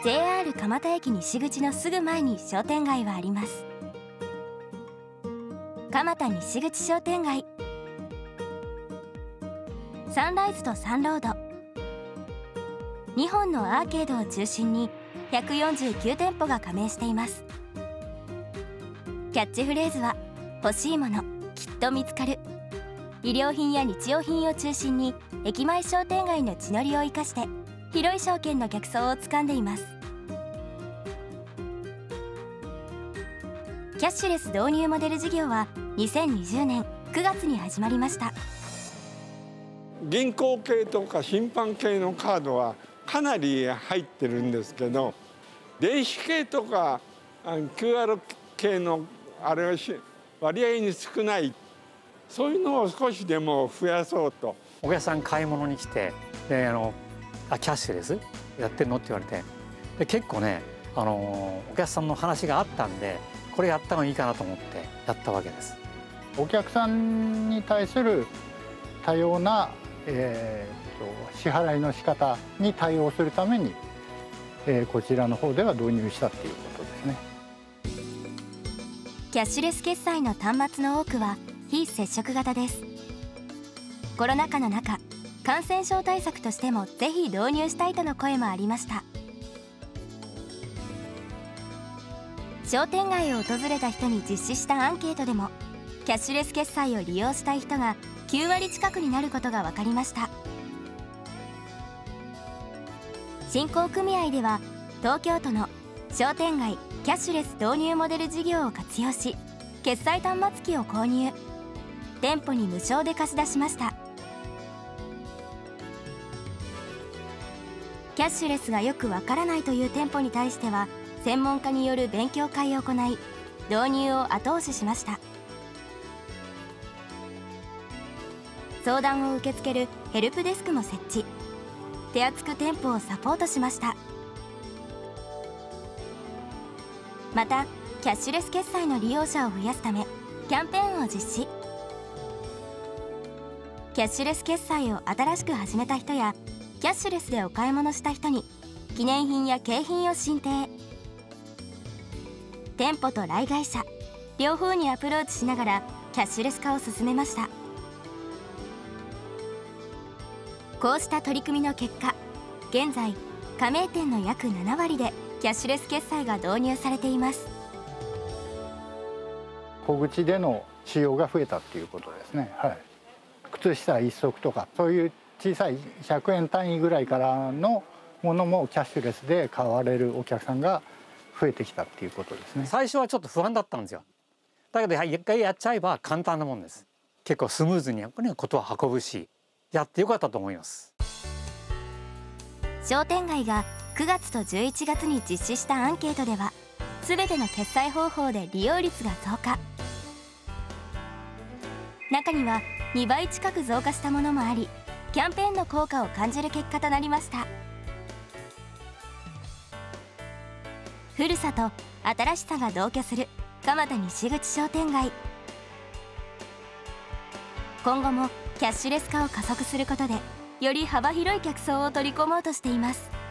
JR 蒲田駅西口のすぐ前に商店街はあります。蒲田西口商店街、サンライズとサンロード、2本のアーケードを中心に149店舗が加盟しています。キャッチフレーズは欲しいものきっと見つかる。衣料品や日用品を中心に駅前商店街の地のりを生かして広い商圏の客層をつかんでいます。キャッシュレス導入モデル事業は2020年9月に始まりました。 銀行系とか審判系のカードはかなり入ってるんですけど、電子系とか QR 系のあれは割合に少ない、そういうのを少しでも増やそうと。 お客さん買い物に来てでキャッシュレスやってるのって言われて、で結構ねお客さんの話があったんで、これやったのいいかなと思ってやったわけです。 お客さんに対する多様な、支払いの仕方に対応するために、こちらの方では導入したっていうことですね。 キャッシュレス決済の端末の多くは非接触型です。コロナ禍の中、感染症対策としてもぜひ導入したいとの声もありました。商店街を訪れた人に実施したアンケートでも、キャッシュレス決済を利用したい人が9割近くになることが分かりました。振興組合では東京都の商店街キャッシュレス導入モデル事業を活用し、決済端末機を購入、店舗に無償で貸し出しました。キャッシュレスがよくわからないという店舗に対しては専門家による勉強会を行い、導入を後押ししました。相談を受け付けるヘルプデスクも設置、手厚く店舗をサポートしました。またキャッシュレス決済の利用者を増やすためキャンペーンを実施。キャッシュレス決済を新しく始めた人やキャッシュレスでお買い物した人に記念品や景品を進呈。店舗と来街者両方にアプローチしながらキャッシュレス化を進めました。こうした取り組みの結果、現在加盟店の約7割でキャッシュレス決済が導入されています。 小口での使用が増えたっていうことですね。はい、靴下1足とかそういう小さい100円単位ぐらいからのものもキャッシュレスで買われるお客さんが増えてきたっていうことですね。 最初はちょっと不安だったんですよ。だけど一回やっちゃえば簡単なもんです。結構スムーズにことは運ぶし、やってよかったと思います。 商店街が9月と11月に実施したアンケートでは、全ての決済方法で利用率が増加。中には2倍近く増加したものもあり、キャンペーンの効果を感じる結果となりました。古さと新しさが同居する蒲田西口商店街。今後もキャッシュレス化を加速することで、より幅広い客層を取り込もうとしています。